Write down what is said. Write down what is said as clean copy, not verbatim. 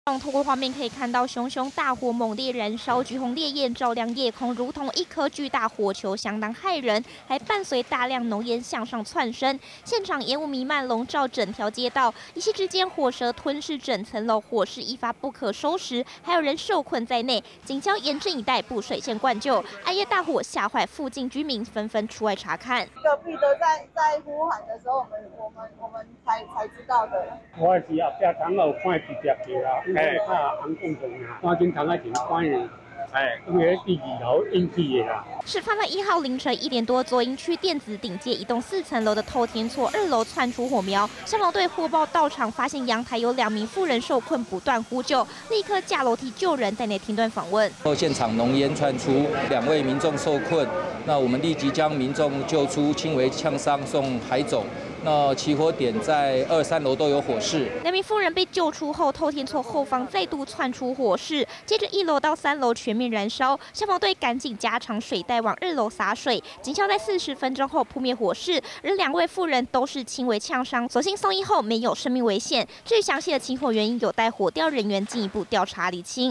透过画面可以看到，熊熊大火猛烈燃烧，橘红烈焰照亮夜空，如同一颗巨大火球，相当骇人，还伴随大量浓烟向上窜升。现场烟雾弥漫，笼罩整条街道，一夕之间，火舌吞噬整层楼，火势一发不可收拾，还有人受困在内。警方严阵以待，布水线灌救。暗夜大火吓坏附近居民，纷纷出外查看。 隔壁的在呼喊的时候，我们才知道的。 我是后壁窗有看直接去啦，因为怕红共同啊，赶紧窗仔前关的。 因为第2楼引起的啦。 事发在1号凌晨1点多，左营区电子顶街一栋4层楼的透天厝2楼窜出火苗，消防队获报到场，发现阳台有2名妇人受困，不断呼救，立刻架楼梯救人，在内停断访问。 后现场浓烟窜出，2位民众受困，那我们立即将民众救出，轻微呛伤送海总。 那起火点在2、3楼都有火势。 2名妇人被救出后，透天厝后方再度窜出火势，接着1楼到3楼全面燃烧，消防队赶紧加长水带往2楼洒水，警消在40分钟后扑灭火势，而2位妇人都是轻微呛伤，所幸送医后没有生命危险。至于详细的起火原因，有待火调人员进一步调查厘清。